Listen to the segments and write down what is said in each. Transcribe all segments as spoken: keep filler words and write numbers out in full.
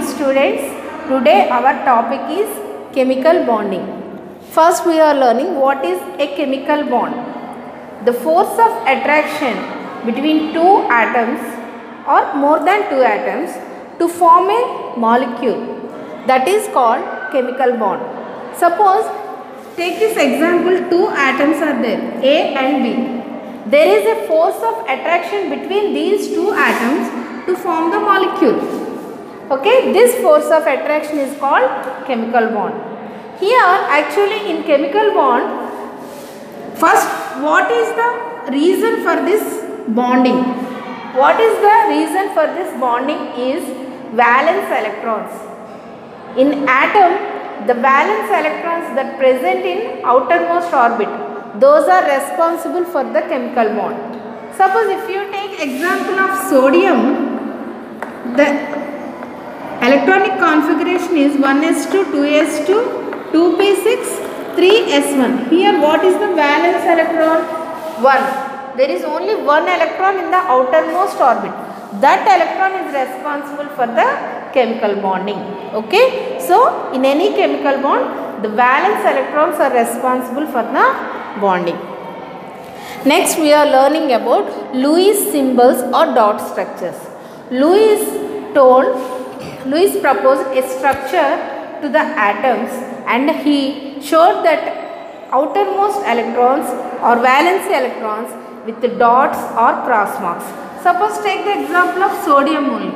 students. Today our topic is chemical bonding. First we are learning what is a chemical bond. The force of attraction between two atoms or more than two atoms to form a molecule, that is called chemical bond. Suppose take this example, two atoms are there, A and B. There is a force of attraction between these two atoms to form the molecule. Okay, this force of attraction is called chemical bond. Here actually in chemical bond, first what is the reason for this bonding? What is the reason for this bonding is valence electrons. In atom, the valence electrons that present in outermost orbit, those are responsible for the chemical bond. Suppose if you take example of sodium, the electronic configuration is one s two, two s two, two p six, three s one. Here what is the valence electron? one. There is only one electron in the outermost orbit. That electron is responsible for the chemical bonding. Okay. So in any chemical bond, the valence electrons are responsible for the bonding. Next we are learning about Lewis symbols or dot structures. Lewis told, Lewis proposed a structure to the atoms and he showed that outermost electrons or valence electrons with the dots or cross marks. Suppose take the example of sodium only.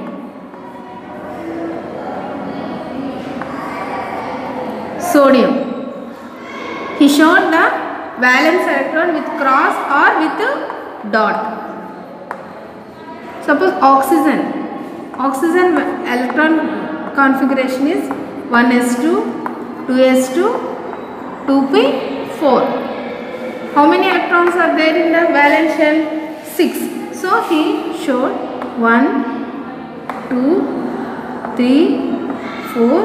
Sodium. He showed the valence electron with cross or with a dot. Suppose oxygen. Oxygen electron configuration is one s two, two s two, two p four. How many electrons are there in the valence shell? six. So he showed one, two, three, four,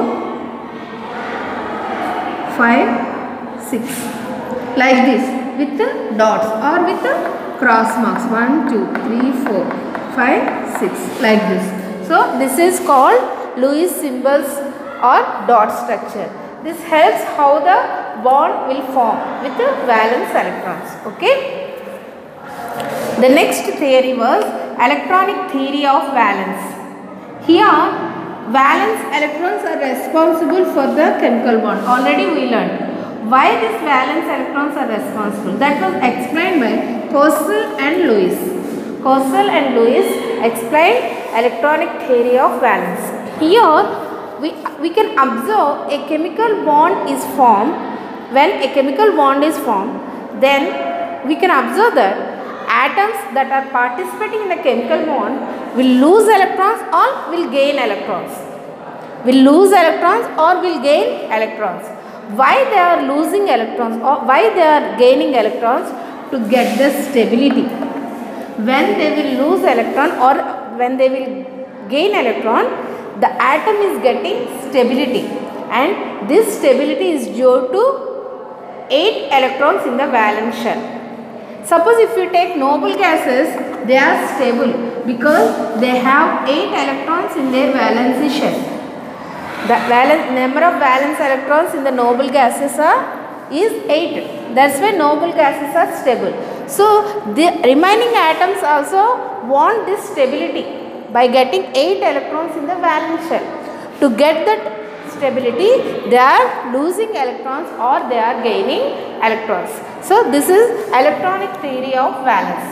five, six. Like this with the dots or with the cross marks. one, two, three, four, five, six. Like this. So this is called Lewis symbols or dot structure. This helps how the bond will form with the valence electrons. Okay. The next theory was electronic theory of valence. Here valence electrons are responsible for the chemical bond. Already we learned why these valence electrons are responsible. That was explained by Courcelle and Lewis. Courcelle and Lewis explained electronic theory of valence. Here we, we can observe a chemical bond is formed. When a chemical bond is formed, then we can observe that atoms that are participating in the chemical bond will lose electrons or will gain electrons. Will lose electrons or will gain electrons. Why they are losing electrons or why they are gaining electrons? To get the stability. When they will lose electron or when they will gain electron, the atom is getting stability, and this stability is due to eight electrons in the valence shell. Suppose if you take noble gases, they are stable because they have eight electrons in their valence shell. The valence, number of valence electrons in the noble gases are is eight. That's why noble gases are stable. So the remaining atoms also want this stability by getting eight electrons in the valence shell. To get that stability, they are losing electrons or they are gaining electrons. So this is electronic theory of valence.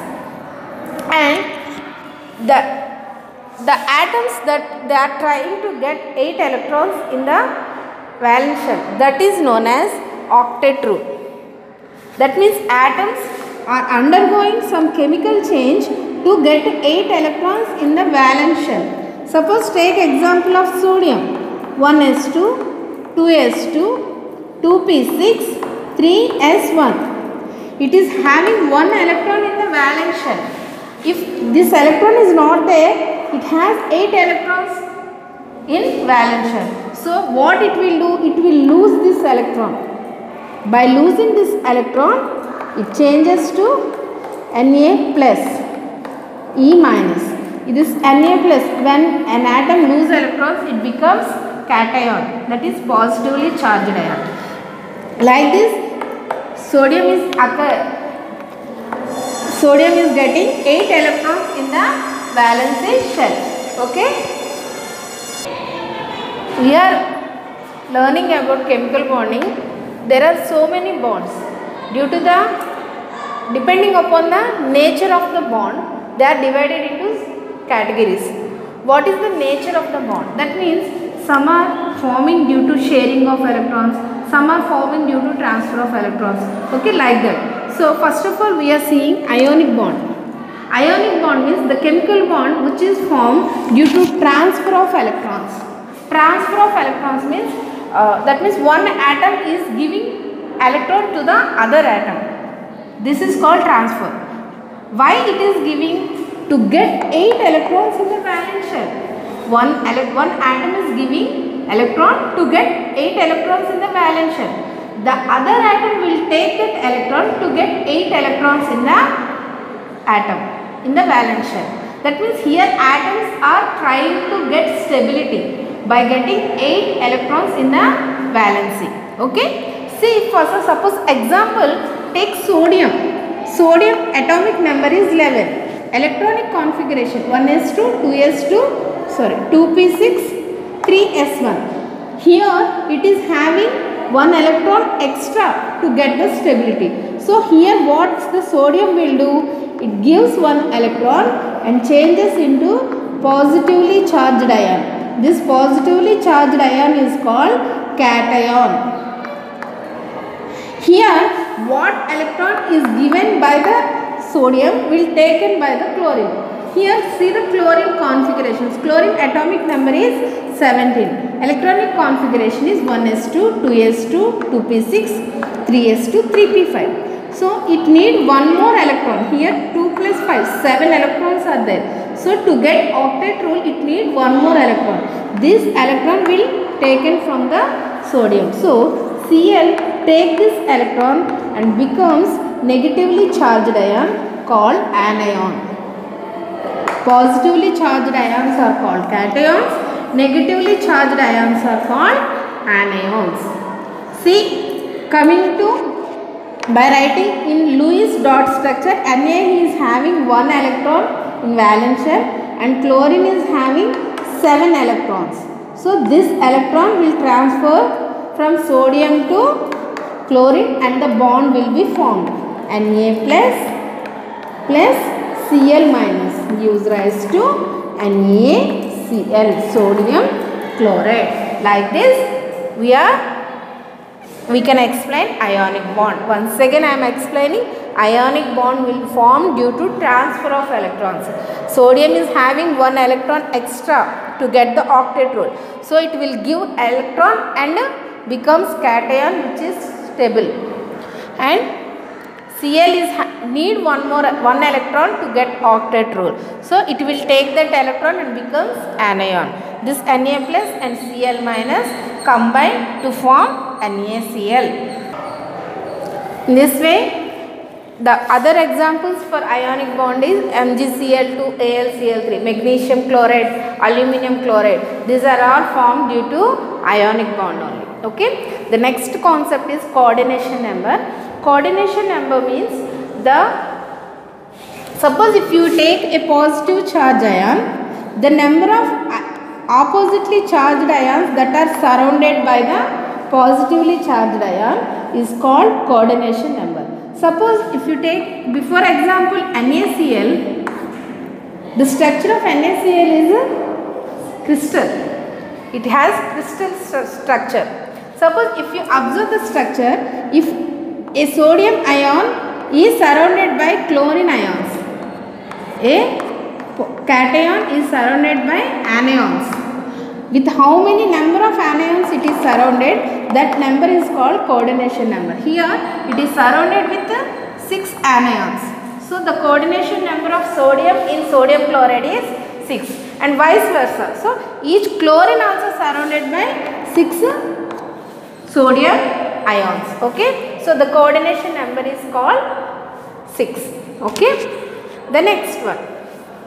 And the, the atoms that they are trying to get eight electrons in the valence shell, that is known as octet rule. That means atoms are undergoing some chemical change to get eight electrons in the valence shell. Suppose take example of sodium, one s two, two s two, two p six, three s one. It is having one electron in the valence shell. If this electron is not there, it has eight electrons in valence shell. So what it will do? It will lose this electron. By losing this electron, it changes to Na plus, E minus. This Na plus, when an atom loses electrons, it becomes cation, that is positively charged ion. Like this, sodium is occur. Sodium is getting eight electrons in the valence shell. Okay. We are learning about chemical bonding. There are so many bonds. Due to the, depending upon the nature of the bond, they are divided into categories. What is the nature of the bond? That means some are forming due to sharing of electrons, some are forming due to transfer of electrons. Okay, like that. So first of all, we are seeing ionic bond. Ionic bond means the chemical bond which is formed due to transfer of electrons. Transfer of electrons means uh, that means one atom is giving electron to the other atom. This is called transfer. Why it is giving? To get eight electrons in the valence shell. One, one atom is giving electron to get eight electrons in the valence shell. The other atom will take that electron to get eight electrons in the atom, in the valence shell. That means here atoms are trying to get stability by getting eight electrons in the valency. Okay. See, for suppose example, take sodium. Sodium atomic number is eleven. Electronic configuration one s two, two s two, sorry, two p six, three s one. Here it is having one electron extra to get the stability. So here what the sodium will do, it gives one electron and changes into positively charged ion. This positively charged ion is called cation. Here what electron is given by the sodium will taken by the chlorine. Here see the chlorine configurations. Chlorine atomic number is seventeen. Electronic configuration is one s two, two s two, two p six, three s two, three p five. So it need one more electron. Here two plus five, seven electrons are there. So to get octet rule it need one more electron. This electron will taken from the sodium. So Cl take this electron and becomes negatively charged ion called anion. Positively charged ions are called cations. Negatively charged ions are called anions. See, coming to, by writing in Lewis dot structure, Na is having one electron in valence shell and chlorine is having seven electrons. So this electron will transfer from sodium to chlorine and the bond will be formed. Na plus plus Cl minus gives rise to NaCl, sodium chloride. Like this we are we can explain ionic bond. Once again I am explaining, ionic bond will form due to transfer of electrons. Sodium is having one electron extra to get the octet rule. So it will give electron and becomes cation which is stable. And Cl is need one more one electron to get octet rule. So it will take that electron and becomes anion. This Na plus and Cl minus combine to form NaCl. In this way, the other examples for ionic bond is MgCl two, A l C l three, magnesium chloride, aluminum chloride. These are all formed due to ionic bond only. Okay. The next concept is coordination number. Coordination number means the, suppose if you take a positive charge ion, the number of oppositely charged ions that are surrounded by the positively charged ion is called coordination number. Suppose if you take, before example, NaCl, the structure of NaCl is a crystal. It has crystal st structure. Suppose if you observe the structure, if a sodium ion is surrounded by chlorine ions, a cation is surrounded by anions. With how many number of anions it is surrounded, that number is called coordination number. Here it is surrounded with six anions. So the coordination number of sodium in sodium chloride is six and vice versa. So each chlorine also surrounded by six sodium ions. Okay. So the coordination number is called six. Okay. The next one.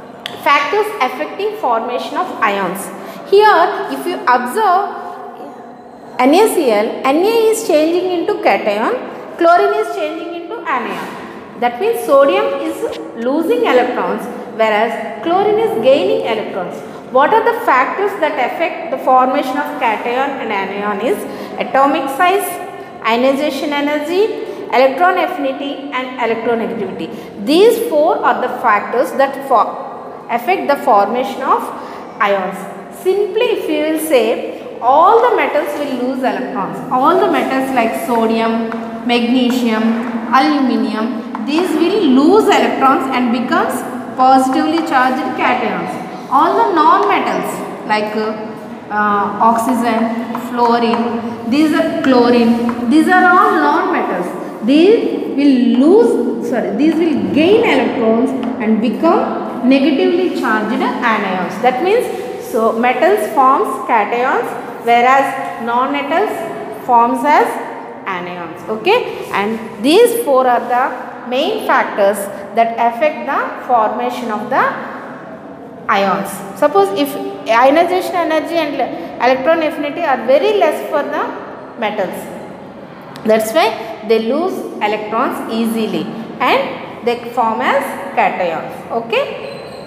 Factors affecting formation of ions. Here, if you observe NaCl, Na is changing into cation, chlorine is changing into anion. That means sodium is losing electrons, whereas chlorine is gaining electrons. What are the factors that affect the formation of cation and anion is atomic size, ionization energy, electron affinity and electronegativity. These four are the factors that affect the formation of ions. Simply if you will say, all the metals will lose electrons. All the metals like sodium, magnesium, aluminium, these will lose electrons and becomes positively charged cations. All the non-metals like uh, uh, oxygen, fluorine, these are chlorine, these are all non-metals. These will lose, sorry, these will gain electrons and become negatively charged anions. That means, so metals forms cations, whereas non-metals forms as anions. Okay, and these four are the main factors that affect the formation of the ions. Suppose if ionization energy and electron affinity are very less for the metals, that's why they lose electrons easily and they form as cations. Okay.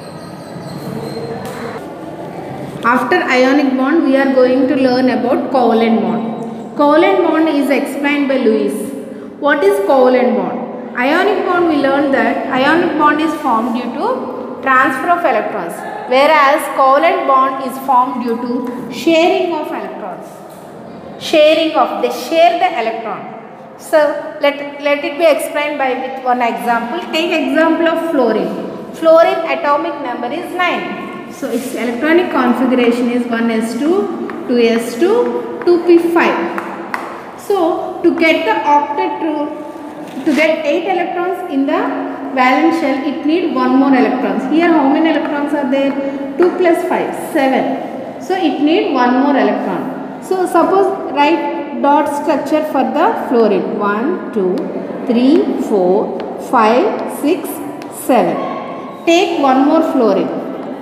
After ionic bond, we are going to learn about covalent bond. Covalent bond is explained by Lewis. What is covalent bond? Ionic bond, we learned that ionic bond is formed due to transfer of electrons, whereas covalent bond is formed due to sharing of electrons. Sharing of, they share the electron. So, let, let it be explained by with one example. Take example of fluorine. Fluorine atomic number is nine. So, its electronic configuration is one s two, two s two, two p five. So, to get the octet to, to get eight electrons in the valence shell, it need one more electrons. Here how many electrons are there? two plus five, seven. So, it need one more electron. So, suppose write dot structure for the fluorine. one, two, three, four, five, six, seven. Take one more fluorine.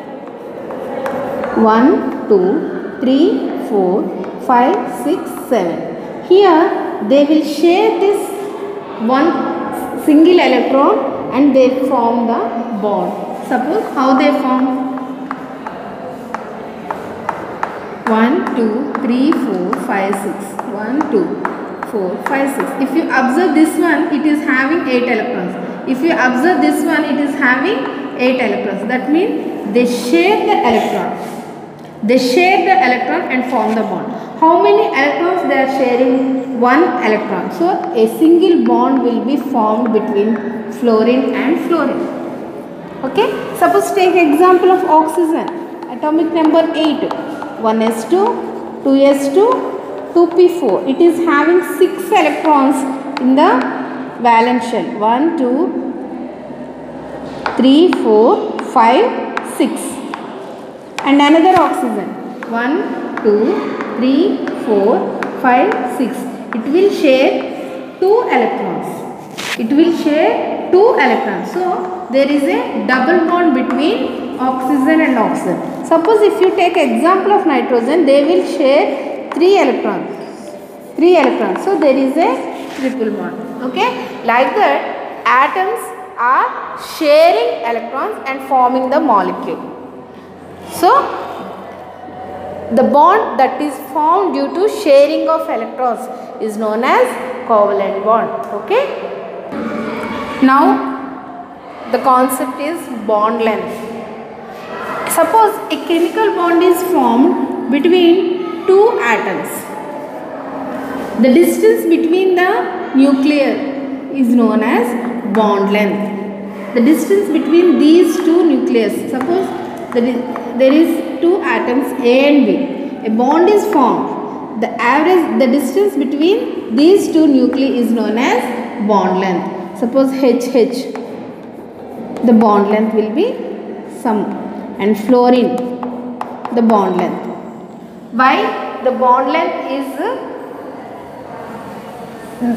one, two, three, four, five, six, seven. Here they will share this one single electron and they form the bond. Suppose how they form? one, two, three, four, five, six. one, two, four, five, six. If you observe this one, it is having eight electrons. If you observe this one, it is having eight electrons. That means they share the electron. They share the electron and form the bond. How many electrons they are sharing? One electron. So, a single bond will be formed between fluorine and fluorine. Okay. Suppose take example of oxygen. Atomic number eight. one s two, two s two, two p four. It is having six electrons in the valence shell. one, two, three, four, five, six. And another oxygen. one, two, three, four, five, six. It will share two electrons. It will share two electrons. So, there is a double bond between oxygen and oxygen. Suppose if you take example of nitrogen, they will share three electrons. three electrons. So, there is a triple bond. Okay. Like that, atoms are sharing electrons and forming the molecule. So, the bond that is formed due to sharing of electrons is known as covalent bond. Okay. Now, the concept is bond length. Suppose a chemical bond is formed between two atoms. The distance between the nuclei is known as bond length. The distance between these two nucleus, suppose there is two atoms A and B. A bond is formed. The average, the distance between these two nuclei is known as bond length. Suppose H H. The bond length will be some, and fluorine, the bond length. Why the bond length is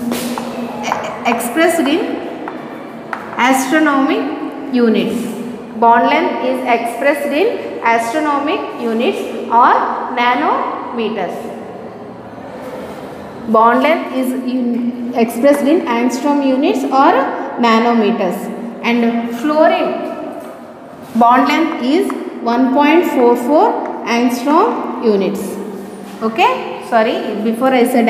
uh, expressed in astronomical units. Bond length is expressed in astronomical units or nanometers. Bond length is in expressed in angstrom units or nanometers. And fluorine bond length is one point four four angstrom units. Okay, sorry, before I said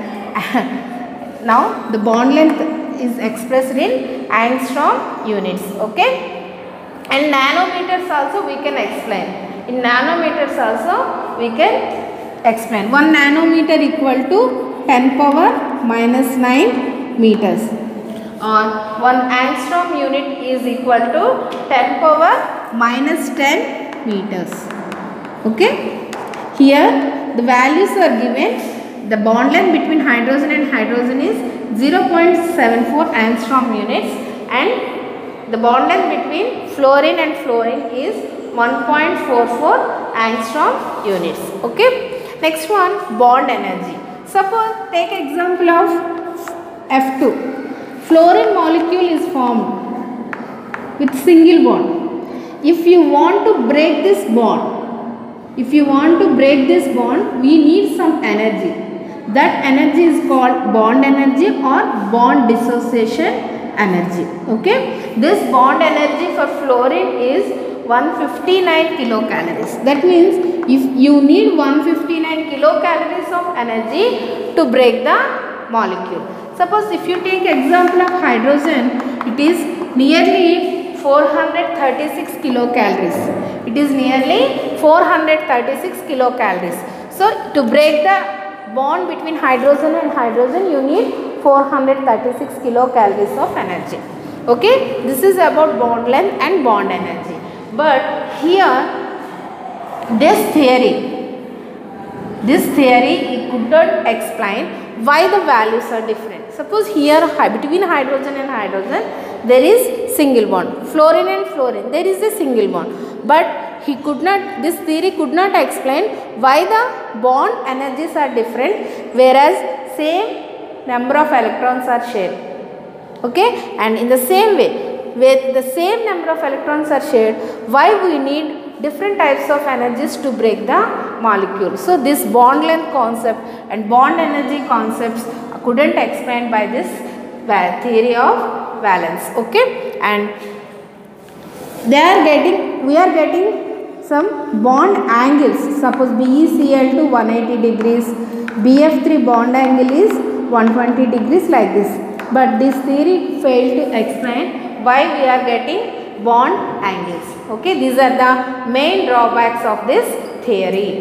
and now the bond length is expressed in angstrom units. Okay, and nanometers also we can explain. In nanometers also we can explain. One nanometer equal to ten power minus nine meters, or one angstrom unit is equal to ten power minus ten meters. Okay, here the values are given. The bond length between hydrogen and hydrogen is zero point seven four angstrom units, and the bond length between fluorine and fluorine is one point four four angstrom units. Okay, next one, bond energy. Suppose take example of F two. Fluorine molecule is formed with single bond. If you want to break this bond, if you want to break this bond, we need some energy. That energy is called bond energy or bond dissociation energy. Okay, this bond energy for fluorine is one hundred fifty-nine kilocalories. That means if you need one hundred fifty-nine kilocalories of energy to break the molecule. Suppose if you take example of hydrogen, it is nearly four hundred thirty-six kilocalories. It is nearly four hundred thirty-six kilocalories. So to break the bond between hydrogen and hydrogen, you need four hundred thirty-six kilocalories of energy. Okay, this is about bond length and bond energy. But here this theory, this theory it could not explain why the values are different. Suppose here between hydrogen and hydrogen there is single bond, fluorine and fluorine there is a single bond, but he could not, this theory could not explain why the bond energies are different, whereas same number of electrons are shared. Okay, and in the same way, with the same number of electrons are shared, why we need different types of energies to break the molecule. So this bond length concept and bond energy concepts couldn't explain by this theory of valence. Okay, and they are getting, we are getting some bond angles. Suppose B e C l two one hundred eighty degrees, B f three bond angle is one hundred twenty degrees, like this. But this theory failed to explain why we are getting bond angles. Okay, these are the main drawbacks of this theory.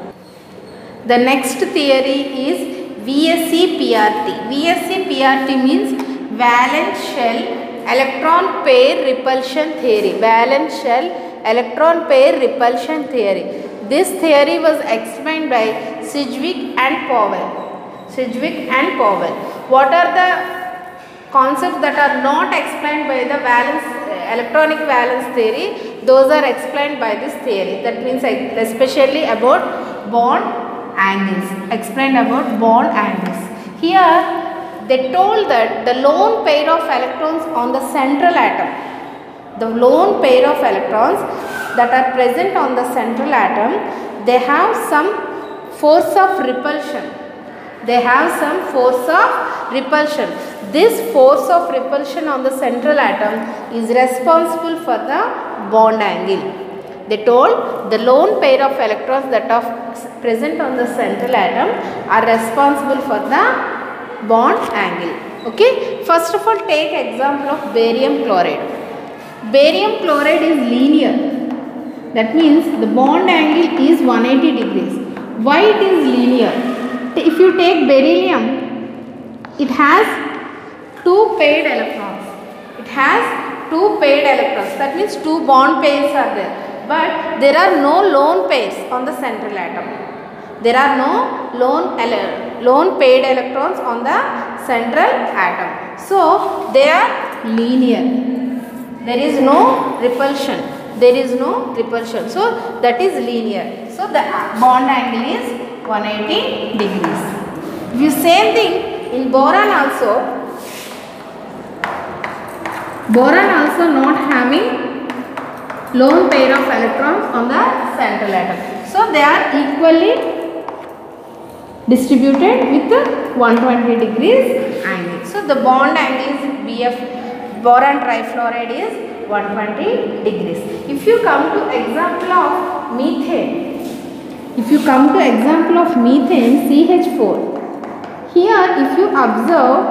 The next theory is V S E P R T. V S E P R T means valence shell electron pair repulsion theory. Valence shell electron pair repulsion theory. This theory was explained by Sidgwick and Powell. Sidgwick and Powell. What are the concepts that are not explained by the valence, uh, electronic valence theory? Those are explained by this theory. That means especially about bond angles. Explained about bond angles. Here they told that the lone pair of electrons on the central atom, the lone pair of electrons that are present on the central atom, they have some force of repulsion. They have some force of repulsion. This force of repulsion on the central atom is responsible for the bond angle. They told the lone pair of electrons that are present on the central atom are responsible for the bond angle. Okay, first of all take example of barium chloride. Barium chloride is linear. That means the bond angle is one hundred eighty degrees. Why it is linear? If you take beryllium, it has two paired electrons. It has two paired electrons. That means two bond pairs are there. But there are no lone pairs on the central atom. There are no lone, lone paired electrons on the central atom. So they are linear. There is no repulsion. There is no repulsion. So that is linear. So the bond angle is one hundred eighty degrees. The same thing in boron also. Boron also not having lone pair of electrons on the central atom. So they are equally distributed with one hundred twenty degrees angle. So the bond angle is B F, boron trifluoride, is one hundred twenty degrees. If you come to example of methane, if you come to example of methane C H four, here if you observe,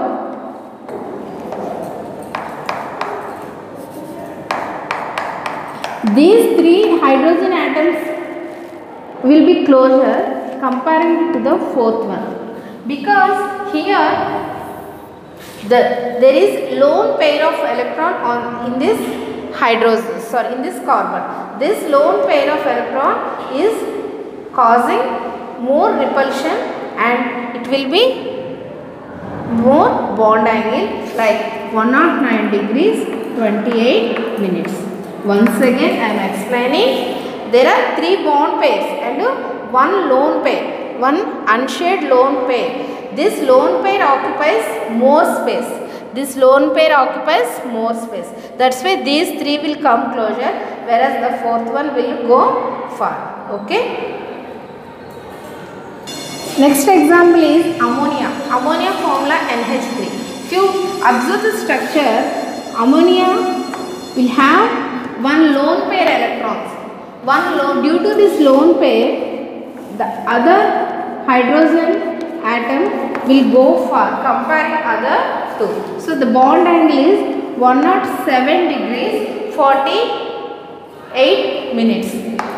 these three hydrogen atoms will be closer comparing to the fourth one, because here the there is lone pair of electron on in this hydrogen, sorry in this carbon. This lone pair of electron is causing more repulsion and it will be more bond angle like one hundred nine degrees twenty-eight minutes. Once again I am explaining, there are three bond pairs and one lone pair, one unshared lone pair. This lone pair occupies more space. This lone pair occupies more space. That's why these three will come closer, whereas the fourth one will go far. Okay. Next example is ammonia. Ammonia formula N H three. If you observe the structure, ammonia will have one lone pair electrons. One lone, due to this lone pair, the other hydrogen atom will go far comparing other two. So the bond angle is one hundred seven degrees forty-eight minutes.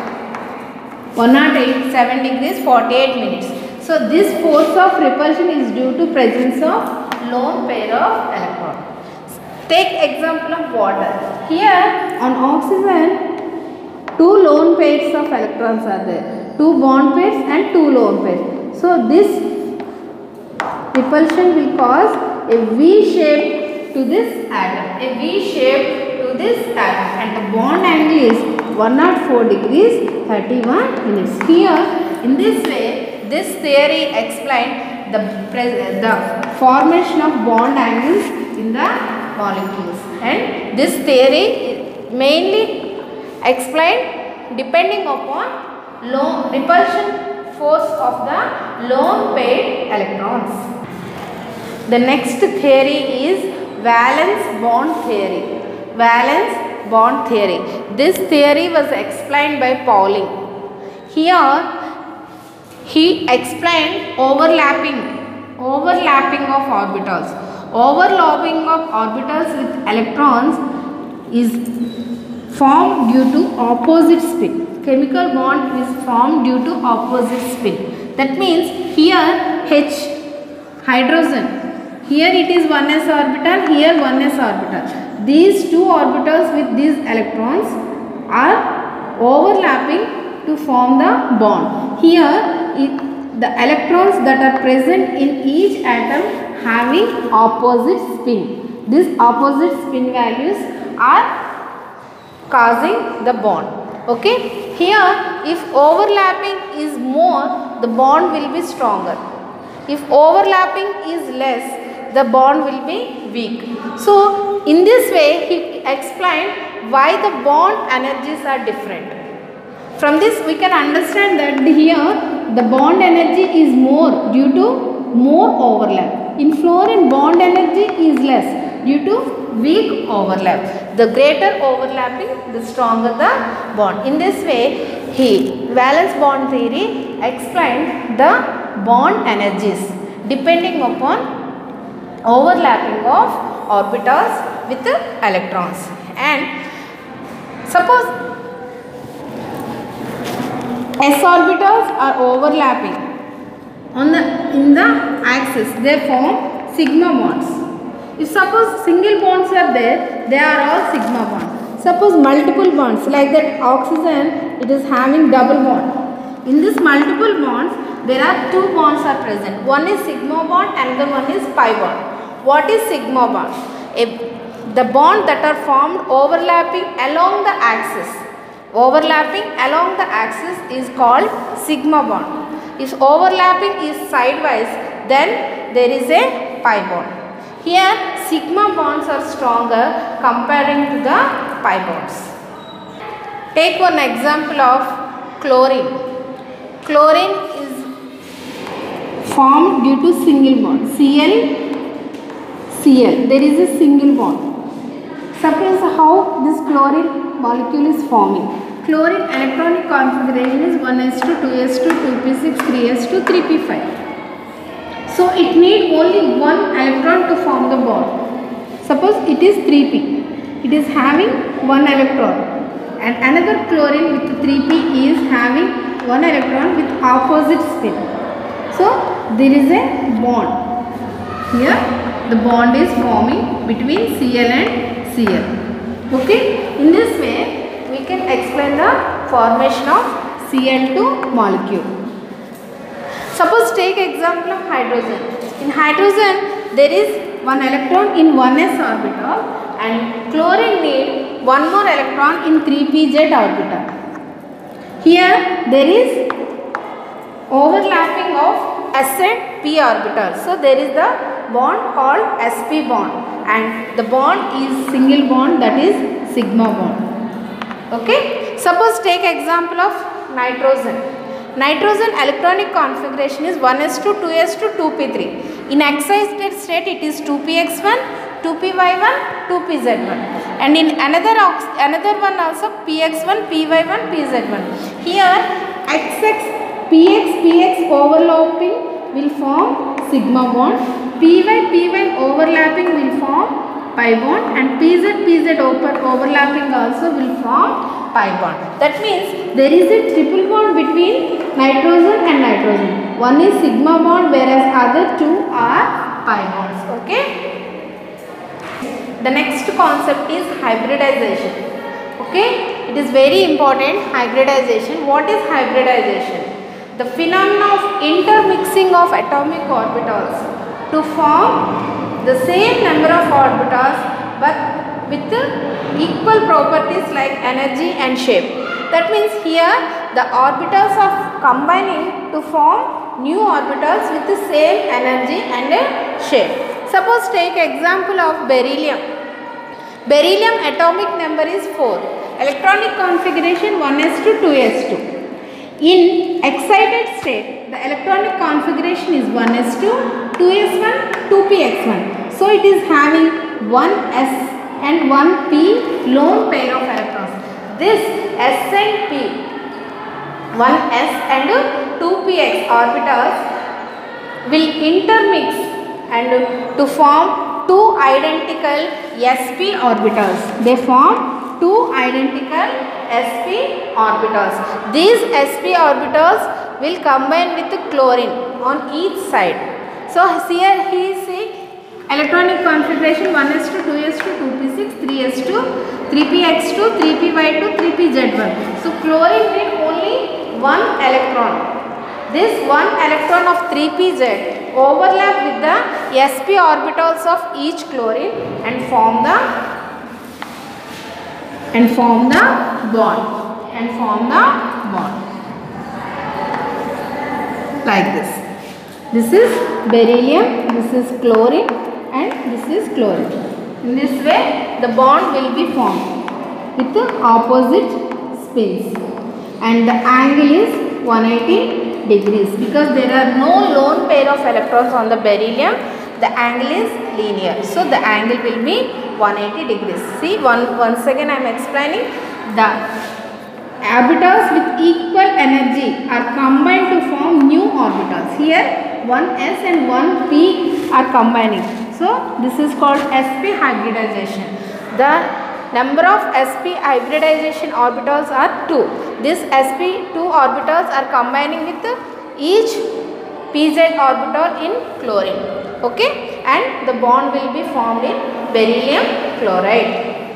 one hundred seven degrees forty-eight minutes. So this force of repulsion is due to presence of lone pair of electrons. Take example of water. Here on oxygen, two lone pairs of electrons are there. Two bond pairs and two lone pairs. So this repulsion will cause a V shape to this atom. A V shape to this atom, and the bond angle is one hundred four degrees thirty-one minutes. Here in this way, this theory explained the, the formation of bond angles in the molecules, and this theory mainly explained depending upon lone repulsion force of the lone pair electrons. The next theory is valence bond theory. Valence bond theory. This theory was explained by Pauling. Here he explained overlapping, overlapping of orbitals. Overlapping of orbitals with electrons is formed due to opposite spin. Chemical bond is formed due to opposite spin. That means here H hydrogen, here it is one s orbital, here one s orbital. These two orbitals with these electrons are overlapping to form the bond. Here it, the electrons that are present in each atom having opposite spin. These opposite spin values are causing the bond. Okay. Here if overlapping is more, the bond will be stronger. If overlapping is less, the bond will be weak. So in this way he explained why the bond energies are different. From this we can understand that here the bond energy is more due to more overlap. In fluorine bond energy is less due to weak overlap. The greater overlapping, the stronger the bond. In this way he valence bond theory explained the bond energies depending upon overlapping of orbitals with electrons. And suppose s orbitals are overlapping on the in the axis, they form sigma bonds. If suppose single bonds are there, they are all sigma bonds. Suppose multiple bonds like that oxygen, it is having double bond. In this multiple bonds, there are two bonds are present. One is sigma bond, another one is pi bond. What is sigma bond? A, the bond that are formed overlapping along the axis. Overlapping along the axis is called sigma bond. If overlapping is sidewise, then there is a pi bond. Here sigma bonds are stronger comparing to the pi bonds. Take one example of chlorine. Chlorine is formed due to single bond. Cl, Cl. There is a single bond. Suppose how this chlorine molecule is forming. Chlorine electronic configuration is one s two, two s two, two p six, three s two, three p five. So it needs only one electron to form the bond. Suppose it is three p. It is having one electron, and another chlorine with three p is having one electron with opposite spin. So there is a bond. Here the bond is forming between Cl and Cl. Okay. In this way we can explain the formation of Cl two molecule. Suppose take example of hydrogen. In hydrogen there is one electron in one s orbital, and chlorine need one more electron in three p z orbital. Here there is overlapping of s and p orbitals. So there is the bond called sp bond, and the bond is single bond, that is sigma bond. Okay. Suppose take example of nitrogen. Nitrogen electronic configuration is one s two, two s two, two p three. In excited state it is two p x one, two p y one, two p z one, and in another another one also p x one, p y one, p z one. Here X X, P X, P X overlapping will form sigma bond, P Y, P Y overlapping will form pi bond, and P Z, P Z over overlapping also will form pi bond. That means there is a triple bond between nitrogen and nitrogen. One is sigma bond, whereas other two are pi bonds. Okay. The next concept is hybridization. Okay. It is very important, hybridization. What is hybridization? The phenomenon of intermixing of atomic orbitals to form the same number of orbitals but with equal properties like energy and shape. That means here the orbitals are combining to form new orbitals with the same energy and shape. Suppose take example of beryllium. Beryllium atomic number is four. Electronic configuration one s two, two s two. In excited state the electronic configuration is one s two, two s one, two p x one. So it is having one s and one p lone pair of electrons. This s and p, one s and two p x orbitals will intermix and to form two identical sp orbitals. They form two identical sp orbitals. These sp orbitals will combine with the chlorine on each side. So here he is saying electronic configuration one s two, two s two, two p six, three s two, three p x two, three p y two, three p z one. So chlorine need only one electron. This one electron of three p z overlap with the sp orbitals of each chlorine and form the and form the bond and form the bond like this. This is beryllium, this is chlorine, and this is chlorine. In this way the bond will be formed with the opposite spins, and the angle is one hundred eighty degrees. Because there are no lone pair of electrons on the beryllium, the angle is linear, so the angle will be one hundred eighty degrees. See, one once again I am explaining, the orbitals with equal energy are combined to form new orbitals. Here one s and one p are combining, so this is called sp hybridization. The number of sp hybridization orbitals are two. This sp two orbitals are combining with each pz orbital in chlorine. Okay, and the bond will be formed in beryllium chloride.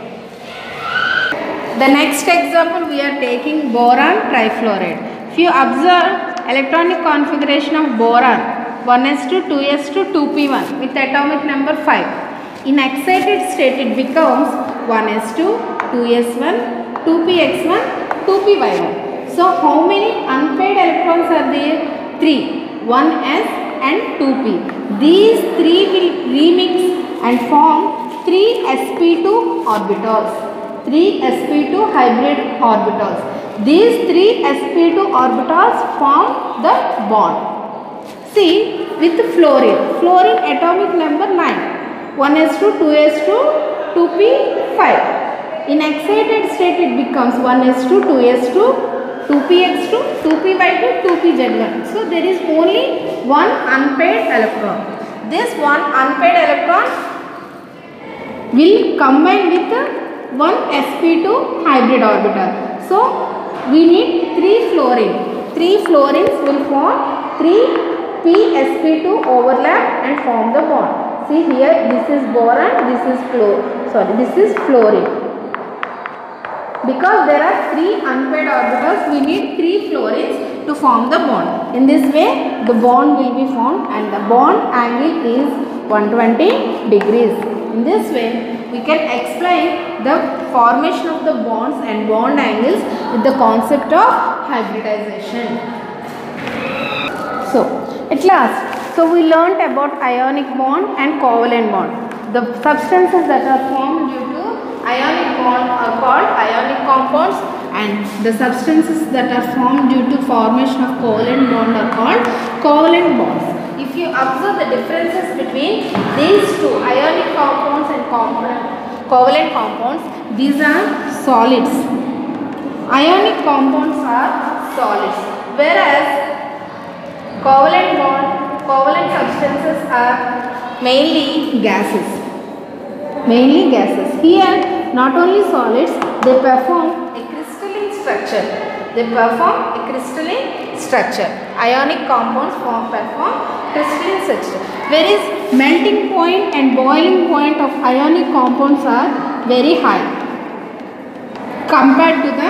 The next example we are taking boron trifluoride. If you observe electronic configuration of boron one s two, two s two, two p one with atomic number five. In excited state it becomes one s two, two s one, two p x one, two p y one. So how many unpaired electrons are there? three. one s and two p. These three will remix and form three s p two orbitals. three s p two hybrid orbitals. These three s p two orbitals form the bond. See, with fluorine, fluorine atomic number nine, one s two, two s two, two p five. In excited state it becomes one s two, two s two, two p x two, two p y two, two p z one. So there is only one unpaired electron. This one unpaired electron will combine with one s p two hybrid orbital. So we need three fluorine. Three fluorines will form three p s p two overlap and form the bond. See here, this is boron, this is fluor. Sorry, this is fluorine. Because there are three unpaired orbitals, we need three fluorines to form the bond. In this way, the bond will be formed and the bond angle is one hundred twenty degrees. In this way, we can explain the formation of the bonds and bond angles with the concept of hybridization. So, at last, so we learnt about ionic bond and covalent bond. The substances that are formed due to ionic bond are called ionic compounds, and the substances that are formed due to formation of covalent bond are called covalent bonds. If you observe the differences between these two ionic compounds and covalent compounds, these are solids. Ionic compounds are solids, whereas covalent bond, covalent substances are mainly gases. Mainly gases. Here, not only solids, they perform a crystalline structure. They perform a crystalline structure. Ionic compounds form perform crystalline structure. Whereas melting point and boiling point of ionic compounds are very high compared to the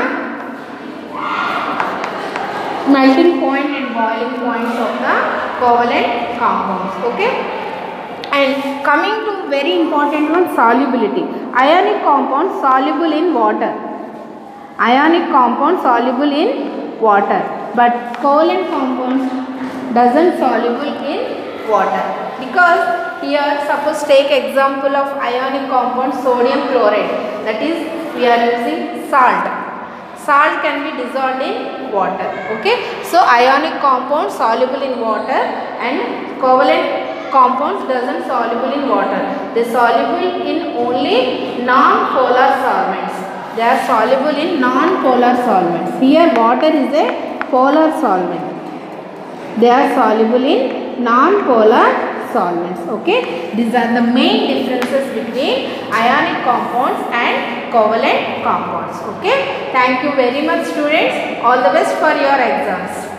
melting point and boiling points of the covalent compounds. Okay. And coming to very important one, solubility. Ionic compounds soluble in water. Ionic compounds soluble in water, but covalent compounds doesn't soluble in water. Because here, suppose take example of ionic compound sodium chloride. That is, we are using salt. Salt can be dissolved in water. Okay. So ionic compounds soluble in water and covalent compounds doesn't soluble in water. They soluble in only non-polar solvents. They are soluble in non-polar solvents. Here water is a polar solvent. They are soluble in non-polar solvents. Okay. These are the main differences between ionic compounds and covalent compounds. Okay. Thank you very much, students. All the best for your exams.